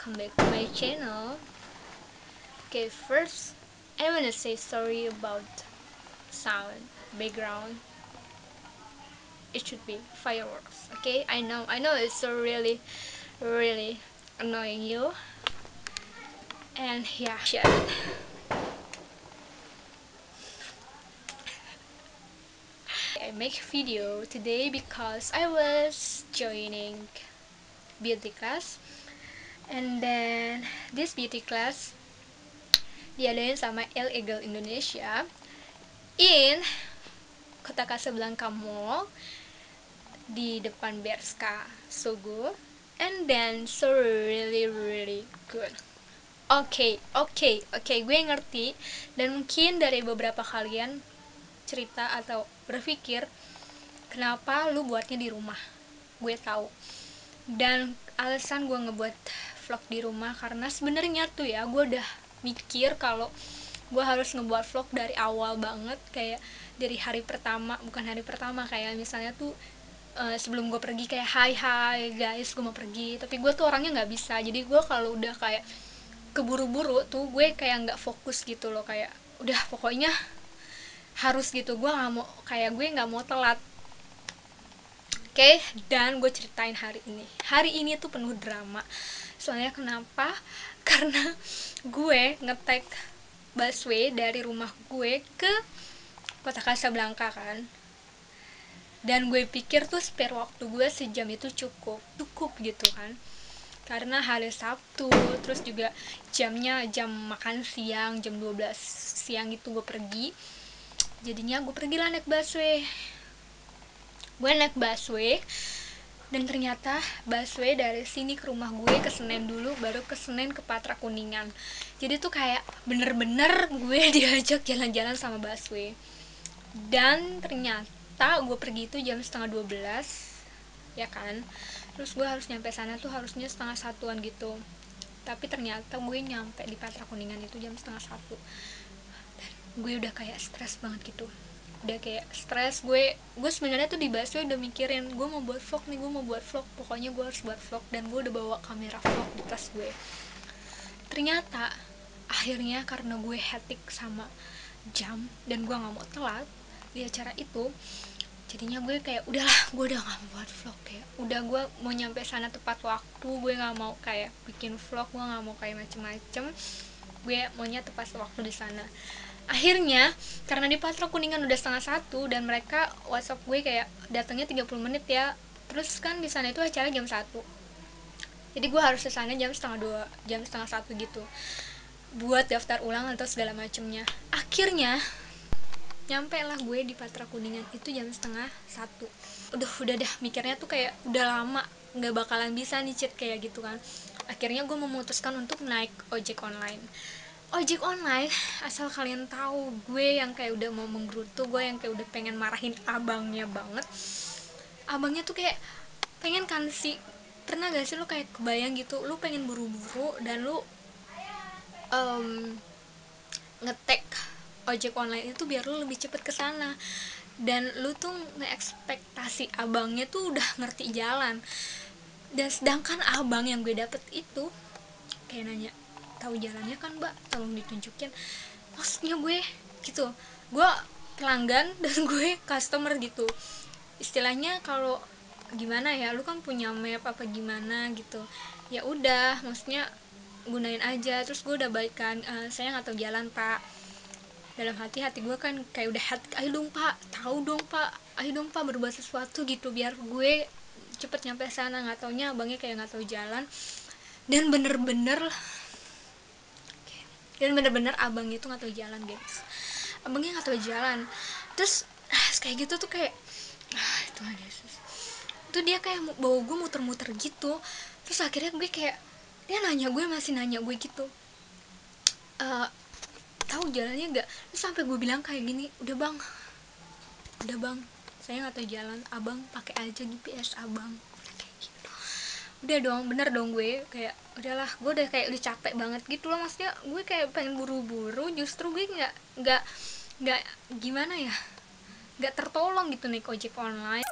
welcome back to my channel. Okay, first I wanna say sorry about sound background. It should be fireworks. Okay, I know it's so really annoying you. And yeah, shit. I make video today because I was joining beauty class, and then this beauty class diadain sama Illegal Indonesia in Kota Kasablanka Mall di depan Berska Sogo, and then so really good. Oke, gue ngerti, dan mungkin dari beberapa kalian cerita atau berpikir kenapa lu buatnya di rumah. Gue tahu, dan alasan gue ngebuat vlog di rumah karena sebenarnya tuh ya, gue udah mikir kalau gue harus ngebuat vlog dari awal banget, kayak dari hari pertama, bukan hari pertama, kayak misalnya tuh sebelum gue pergi kayak hai guys gue mau pergi, tapi gue tuh orangnya nggak bisa. Jadi gue kalau udah kayak keburu-buru tuh gue kayak nggak fokus gitu loh, kayak udah pokoknya harus gitu, gue nggak mau, kayak gue nggak mau telat. Oke, dan gue ceritain hari ini tuh penuh drama. Soalnya kenapa? Karena gue ngetek busway dari rumah gue ke Kota Kasablanka kan, dan gue pikir tuh spare waktu gue sejam itu cukup gitu kan, karena hari Sabtu, terus juga jamnya jam makan siang, jam 12 siang itu gue pergi. Jadinya gue pergilah naik busway. Dan ternyata busway dari sini ke rumah gue ke Senen dulu, baru ke Senen ke Patra Kuningan. Jadi tuh kayak bener-bener gue diajak jalan-jalan sama busway. Dan ternyata gue pergi itu jam setengah 12 ya kan, terus gue harus nyampe sana tuh harusnya setengah satuan gitu, tapi ternyata gue nyampe di Patra Kuningan itu jam setengah satu. Gue udah kayak stres banget gitu, udah kayak stres. Gue sebenarnya tuh di busway udah mikirin gue mau buat vlog, pokoknya gue harus buat vlog, dan gue udah bawa kamera vlog di tas gue. Ternyata akhirnya karena gue hectic sama jam dan gue nggak mau telat di acara itu, jadinya gue kayak udahlah, gue udah gak mau buat vlog, kayak udah gue mau nyampe sana tepat waktu, gue gak mau kayak bikin vlog, gue gak mau kayak macem-macem, gue maunya tepat waktu di sana. Akhirnya karena di Patra Kuningan udah setengah satu dan mereka WhatsApp gue kayak datangnya 30 menit ya, terus kan di sana itu acara jam 1, jadi gue harus ke sana jam setengah 2, jam setengah 1 gitu, buat daftar ulang atau segala macemnya. Akhirnya nyampe lah gue di Patra Kuningan itu jam setengah 1. Udah dah mikirnya tuh kayak udah lama nggak bakalan bisa nih cheat kayak gitu kan. Akhirnya gue memutuskan untuk naik ojek online. Asal kalian tahu, gue yang kayak udah mau menggerutu, gue yang kayak udah pengen marahin abangnya banget. Abangnya tuh kayak pengen kan sih, pernah gak sih lu kayak kebayang gitu, lu pengen buru-buru dan lu ngetek ojek online itu biar lu lebih cepet kesana, dan lu tuh ngeekspektasi abangnya tuh udah ngerti jalan, dan sedangkan abang yang gue dapet itu kayak nanya, tahu jalannya kan mbak, tolong ditunjukin. Maksudnya gue gitu, gue pelanggan dan gue customer gitu, istilahnya kalau gimana ya, lu kan punya map apa gimana gitu, ya udah maksudnya gunain aja. Terus gue udah baikan, saya nggak tahu jalan pak, dalam hati gue kan kayak udah hati, ayo dong pak, ayo dong pak berbuat sesuatu gitu biar gue cepet nyampe sana. Nggak taunya abangnya kayak nggak tahu jalan, dan bener-bener abangnya itu nggak tahu jalan guys, abangnya nggak tahu jalan. Terus kayak gitu tuh kayak Tuhan Yesus, itu dia kayak bawa gue muter-muter gitu. Terus akhirnya gue kayak, dia masih nanya gue gitu, tahu jalannya nggak? Terus sampai gue bilang kayak gini, udah bang, saya nggak tahu jalan, abang pakai aja GPS abang. Udah dong, bener dong, gue kayak udahlah, gue udah kayak udah capek banget gitu loh. Maksudnya gue kayak pengen buru-buru, justru gue nggak gimana ya, nggak tertolong gitu naik ojek online.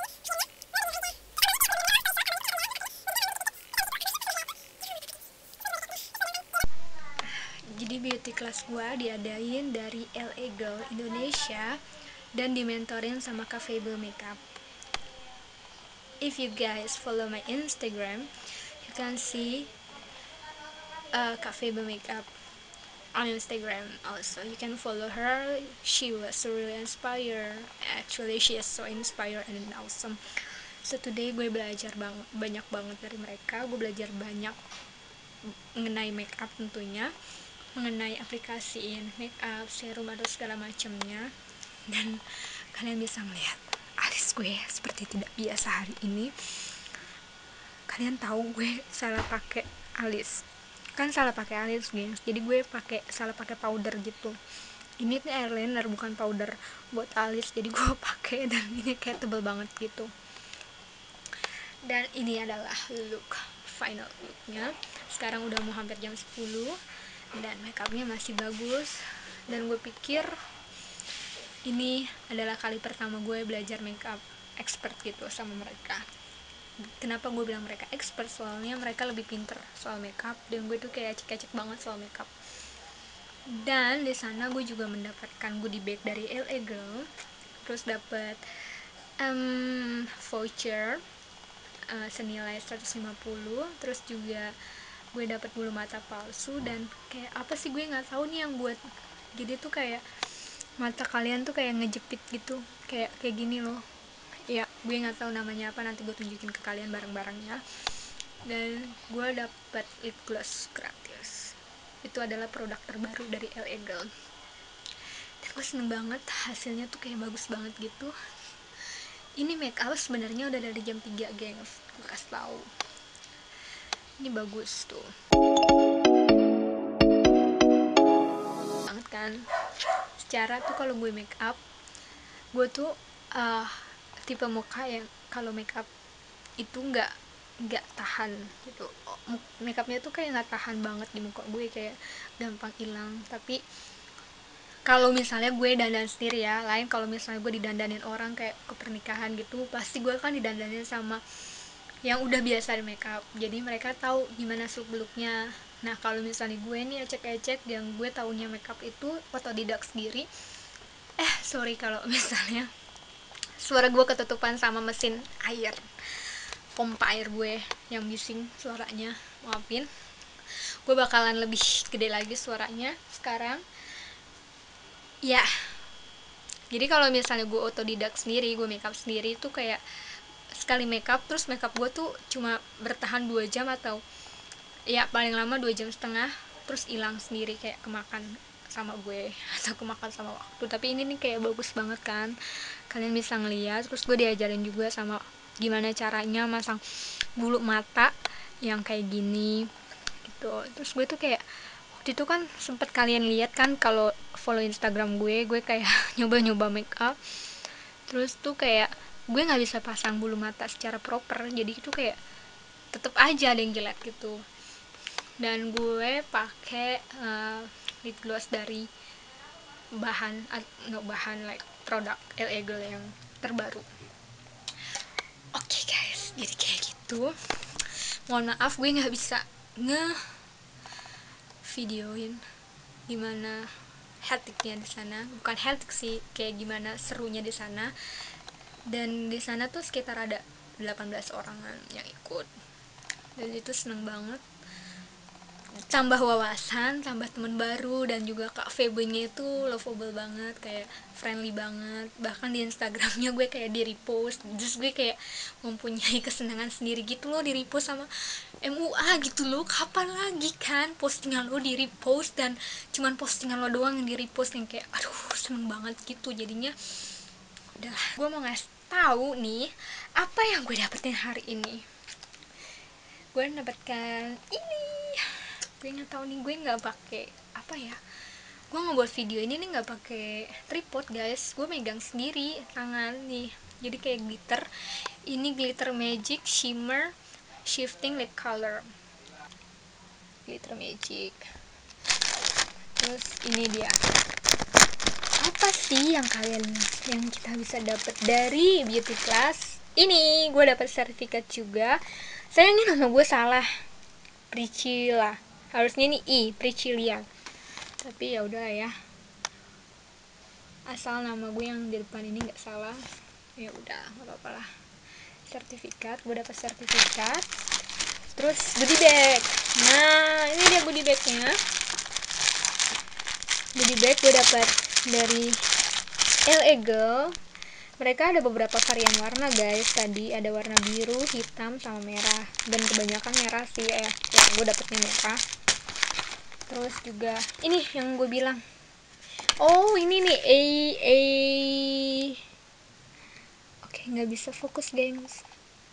beauty class gue diadain dari LA Girl Indonesia dan dimentorin sama Cafe Fable Makeup. If you guys follow my Instagram, you can see Cafe Fable Makeup on Instagram. Also, you can follow her. She was really inspired. Actually, she is so inspired and awesome. So today gue belajar banyak banget dari mereka. Gue belajar banyak mengenai makeup tentunya, mengenai aplikasiin makeup, serum atau segala macamnya. Dan kalian bisa melihat alis gue seperti tidak biasa hari ini. Kalian tahu gue salah pakai alis, kan salah pakai alis guys. Jadi gue salah pakai powder gitu. Ini tuh eyeliner bukan powder buat alis, jadi gue pakai dan ini kayak tebel banget gitu. Dan ini adalah final looknya. Sekarang udah mau hampir jam 10 dan makeupnya masih bagus. Dan gue pikir ini adalah kali pertama gue belajar makeup expert gitu sama mereka. Kenapa gue bilang mereka expert? Soalnya mereka lebih pinter soal makeup dan gue tuh kayak cek-cek banget soal makeup. Dan di sana gue juga mendapatkan goodie bag dari LA Girl, terus dapat voucher senilai 150, terus juga gue dapat bulu mata palsu. Dan kayak apa sih, gue nggak tahu nih yang buat, jadi tuh kayak mata kalian tuh kayak ngejepit gitu, kayak gini loh ya, gue nggak tahu namanya apa, nanti gue tunjukin ke kalian barang-barangnya. Dan gue dapat lip gloss gratis, itu adalah produk terbaru dari LA Girl dan gue seneng banget, hasilnya tuh kayak bagus banget gitu. Ini make up sebenarnya udah dari jam 3 gengs, gue kasih tahu. Ini bagus tuh banget kan. Secara tuh kalau gue make up, gue tuh tipe muka yang kalau make up itu nggak tahan gitu. Make upnya tuh kayak nggak tahan banget di muka gue, kayak gampang hilang. Tapi kalau misalnya gue dandan sendiri ya, lain kalau misalnya gue didandanin orang kayak ke pernikahan gitu, pasti gue kan didandanin sama yang udah biasa di makeup, jadi mereka tahu gimana seluk beluknya. Nah kalau misalnya gue nih ecek-ecek, yang gue taunya makeup itu otodidak sendiri, sorry kalau misalnya suara gue ketutupan sama mesin air, pompa air gue yang bising suaranya, maafin. Gue bakalan lebih gede lagi suaranya sekarang ya. Jadi kalau misalnya gue otodidak sendiri, gue makeup sendiri tuh kayak sekali makeup, terus makeup gue tuh cuma bertahan 2 jam atau ya paling lama 2,5 jam, terus hilang sendiri, kayak kemakan sama gue atau kemakan sama waktu. Tapi ini nih kayak bagus banget kan, kalian bisa ngeliat. Terus gue diajarin juga sama gimana caranya masang bulu mata yang kayak gini gitu. Terus gue tuh kayak waktu itu kan sempet kalian lihat kan kalau follow Instagram gue kayak nyoba make up, terus tuh kayak gue nggak bisa pasang bulu mata secara proper, jadi itu kayak tetep aja ada yang jelek gitu. Dan gue pakai lip gloss dari bahan like produk LA Girl yang terbaru. Oke guys, jadi kayak gitu. Mohon maaf gue nggak bisa videoin gimana hecticnya di sana, bukan hectic sih, kayak gimana serunya di sana. Dan di sana tuh sekitar ada 18 orangan yang ikut, dan itu seneng banget, tambah wawasan, tambah teman baru. Dan juga Kak Febe-nya itu lovable banget, kayak friendly banget. Bahkan di Instagramnya gue kayak di repost, terus gue kayak mempunyai kesenangan sendiri gitu loh, di repost sama MUA gitu loh. Kapan lagi kan postingan lo di repost, dan cuman postingan lo doang yang di repost, yang kayak aduh seneng banget gitu. Jadinya udah, gue mau ngasih tahu nih apa yang gue dapetin hari ini. Gue mendapatkan ini, gue nggak tahu nih, gue nggak pakai apa ya, gue ngebuat video ini nih nggak pakai tripod guys, gue megang sendiri tangan nih, jadi kayak glitter. Ini glitter magic shimmer shifting lip color, glitter magic. Terus ini dia, apa sih yang kita bisa dapat dari beauty class ini. Gue dapat sertifikat juga. Sayang ini nama gue salah, Priscilla, harusnya ini Priscilla. tapi ya udah ya, asal nama gue yang di depan ini nggak salah, ya udah nggak apa-apa lah. Sertifikat, gue dapat sertifikat. Terus goodie bag, nah ini dia goodie bagnya. Goodie bag gue dapat dari LA Girl. Mereka ada beberapa varian warna guys, tadi ada warna biru, hitam, sama merah, dan kebanyakan merah sih ya gue dapetnya merah. Terus juga ini yang gue bilang, oh ini nih oke, nggak bisa fokus gengs.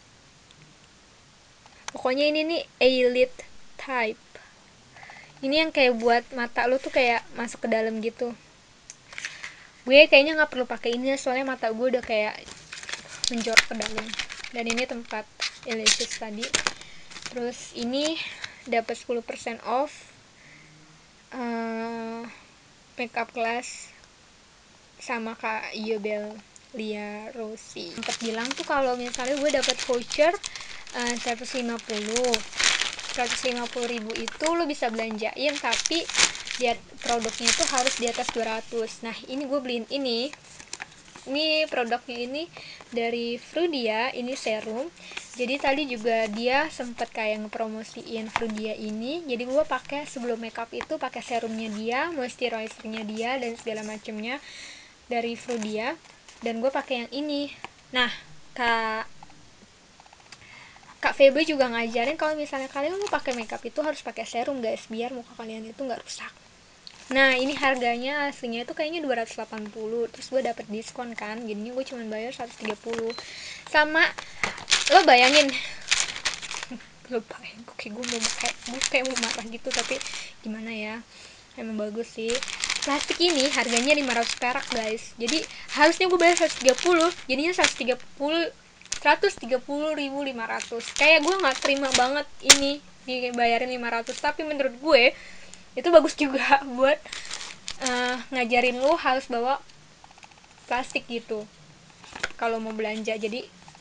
Pokoknya ini nih Elite Type. Ini yang kayak buat mata lu tuh kayak masuk ke dalam gitu. Gue kayaknya nggak perlu pakai ini soalnya mata gue udah kayak menjorok ke dalam. Dan ini tempat eyelashes tadi. Terus ini dapat 10% off makeup class sama Kak Yobel Lia Rosi. Sempat bilang tuh kalau misalnya gue dapat voucher 150 ribu itu lo bisa belanjain, tapi lihat produknya itu harus di atas 200. Nah ini gue beliin ini produknya ini dari Frudia, ini serum. Jadi tadi juga dia sempet kayak ngepromosiin Frudia ini, jadi gue pakai sebelum makeup itu pakai serumnya dia, moisturizernya dia, dan segala macamnya dari Frudia. Dan gue pakai yang ini. Nah Kak Febe juga ngajarin kalau misalnya kalian mau pakai makeup itu harus pakai serum guys, biar muka kalian itu nggak rusak. Nah ini harganya aslinya itu kayaknya 280, terus gue dapet diskon kan, jadinya gue cuma bayar 130. Sama lo bayangin gue kayak mau marah gitu, tapi gimana ya, emang bagus sih. Plastik ini harganya 500 perak guys, jadi harusnya gue bayar 130, jadinya 130.500. Kayak gue nggak terima banget ini dibayarin 500, tapi menurut gue itu bagus juga buat ngajarin lu harus bawa plastik gitu kalau mau belanja. Jadi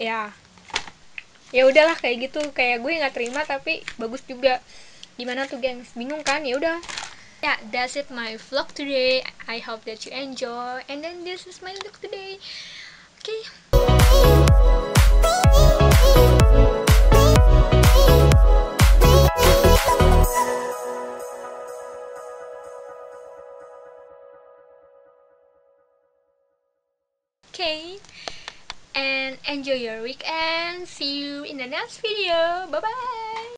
ya udahlah kayak gitu, kayak gue nggak terima tapi bagus juga. Gimana tuh gengs, bingung kan? Ya udah ya, that's it my vlog today. I hope that you enjoy, and then this is my look today. Okay. Okay, and enjoy your weekend. See you in the next video. Bye bye.